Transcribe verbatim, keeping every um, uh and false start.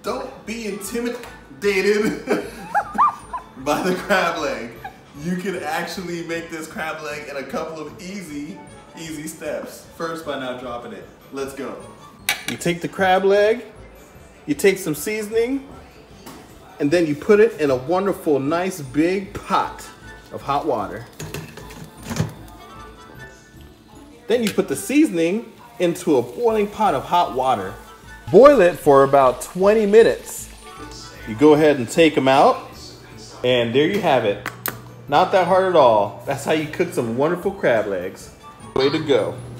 don't be intimidated by the crab leg. You can actually make this crab leg in a couple of easy, easy steps. First, by not dropping it. Let's go. You take the crab leg, you take some seasoning, and then you put it in a wonderful, nice, big pot of hot water. Then you put the seasoning into a boiling pot of hot water. Boil it for about twenty minutes. You go ahead and take them out, and there you have it. Not that hard at all. That's how you cook some wonderful crab legs. Way to go.